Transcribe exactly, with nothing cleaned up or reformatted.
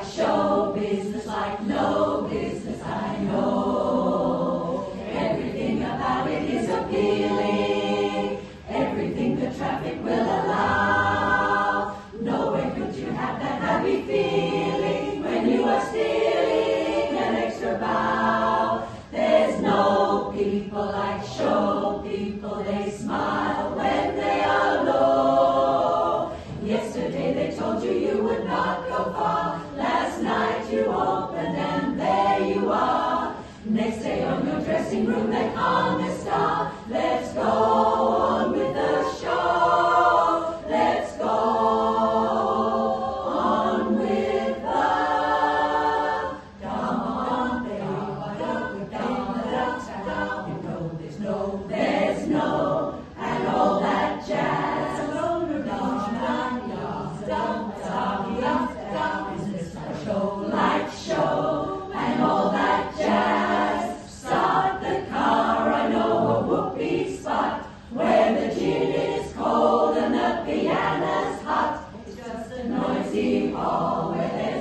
like show business, like no business I know. Everything about it is appealing, everything the traffic will allow. Nowhere could you have that happy feeling when you are stealing an extra bow. There's no people like show people, they smile when they are low. Yesterday they told you you would not go far. Last night you opened and there you are. Next day on your dressing room they hung a star. Let's go on with the show. Let's go on with the dum dum dum. You know there's no, there's no, and all that jazz. Business like show, like show, and all that jazz. Start the car, I know a whoopee spot where the gin is cold and the piano's hot. It's just a noisy hall where they